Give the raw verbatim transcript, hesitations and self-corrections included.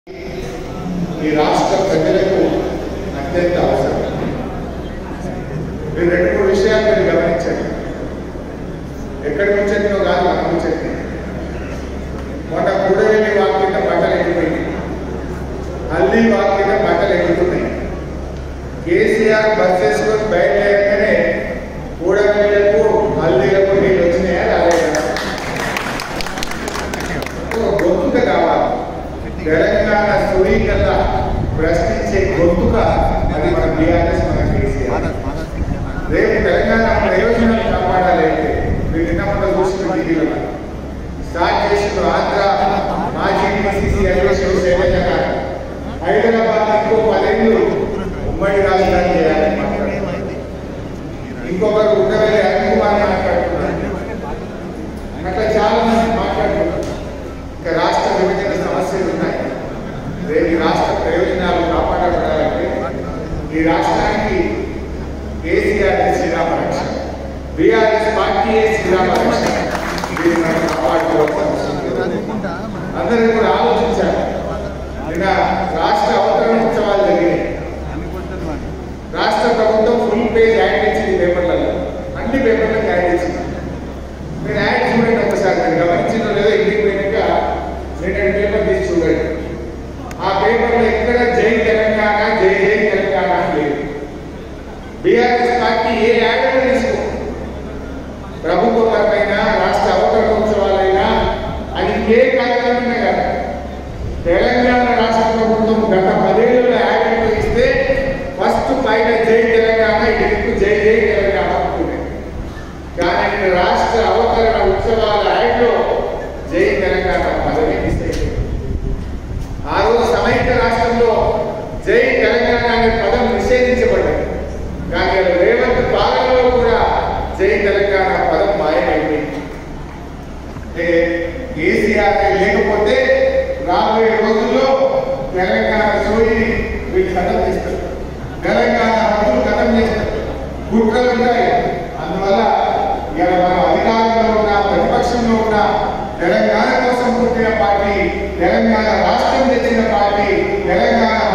ఈ రాష్ట్ర ప్రజలకు అత్యంత అవసరం. మీరు రెండు మూడు విషయాలు మీరు గమనించండి. ఎక్కడికి వచ్చేదో కాదు, మనం వచ్చేది. మొన్న కూడవెల్లి వాక్ కింద బట్టలు ఎండిపోయింది, హల్దీ వాక్ కింద బట్టలు ఎండుతున్నాయి. కేసీఆర్ బస్ చేసుకొని బయలుదేరగానే కూడవెల్లకు హల్దీలకు నీళ్ళు వచ్చినాయా రాలేదు కదా. గొంతుక కావాలి, తెలంగాణ సురీకత ప్రశ్నించే గొంతుక, అది మన బీఆర్ఎస్, మన కేసీఆర్. రేపు తెలంగాణ ప్రయోజనాలు కాపాడాలంటే మీరు నిన్న చూసిన టీవీలో స్టార్ట్ చేసిన ఆంధ్ర మాజీ పిసిసి అధ్యక్షుడు శైలజ గారు హైదరాబాద్ ఇంకో పదేళ్ళు ఉమ్మడి రాజధాని చేయాలని మాట్లాడుతున్నారు. ఇంకొకరు ఉండవల్లి అరుణ్ కుమార్ మాట్లాడుతున్నారు. అట్లా చాలా మంది మాట్లాడుతున్నారు. ఇంకా రాష్ట్ర విభజన సమస్యలు ఉన్నాయి. రేపు రాష్ట్ర ప్రయోజనాలు కాపాడబడాలంటే ఈ రాష్ట్రానికి కేసీఆర్ శ్రీరామ రక్ష, బీఆర్ఎస్ పార్టీ శ్రీరామ రక్ష. అందరూ కూడా ఆలోచించారు. నిన్న రాష్ట్ర అవతరణ ఉత్సవాలు జరిగినాయి. రాష్ట్ర ప్రభుత్వం ఫుల్ పేజ్ యాడ్ ఇచ్చింది పేపర్లలో, అన్ని పేపర్లకు యాడ్ ఇచ్చింది. మీరు యాడ్ చూడండి ఒకసారి, మీరు గమనించిన లేదో ఇంటికి పోయినాక రెండు పేపర్ తీసి చూడండి. ఆ పేపర్లో ఎక్కడ జై తెలంగాణ జై జై తెలంగాణ లేదు. బీఆర్ఎస్ పార్టీ ఏ యాడ్ తీసుకో, ప్రభుత్వపరమైన రాష్ట్ర అవతరణోత్సవాలైనా అది ఏ కార్యక్రమమే కాదు. తెలంగాణ రాష్ట్ర ప్రభుత్వం గత పదేళ్ళలో యాడ్ ఇస్తే ఫస్ట్ పైన జై తెలంగాణ, ఇటు జై జై తెలంగాణ అనుకునే. కానీ రాష్ట్ర అవతరణ ఉత్సవాల యాడ్లో జై తెలంగాణ పదవి మిస్ అయింది. ఆ రోజు సమైక్య రాష్ట్రంలో జై తెలంగాణ అనే పదం నిషేధించబడ్డది. కానీ రేవంత్ పాలనలో కూడా జై తెలంగాణ పదం మాయమైపోయింది. కేసీఆర్ లేకపోతే రాబోయే రోజుల్లో తెలంగాణ సోయిని వీళ్ళు కథం చేస్తారు, తెలంగాణ హక్కులు కథం చేస్తారు, కుట్రలు ఉంటాయి. అందువల్ల ఇలా మనం అధికారంలో ఉన్న ప్రతిపక్షంలో ఉన్న తెలంగాణ కోసం పుట్టిన పార్టీ, తెలంగాణ రాష్ట్రం తెచ్చిన పార్టీ, తెలంగాణ